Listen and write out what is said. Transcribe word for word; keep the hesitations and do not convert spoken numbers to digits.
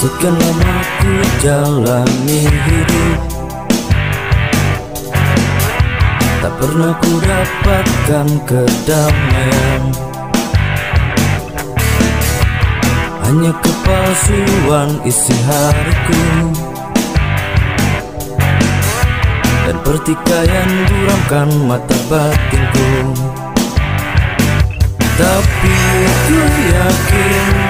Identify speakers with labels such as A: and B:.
A: Sekian lama ku jalani hidup, tak pernah ku dapatkan kedamaian. Hanya kepalsuan isi hariku, dan pertikaian buramkan mata batinku. Tapi ku yakin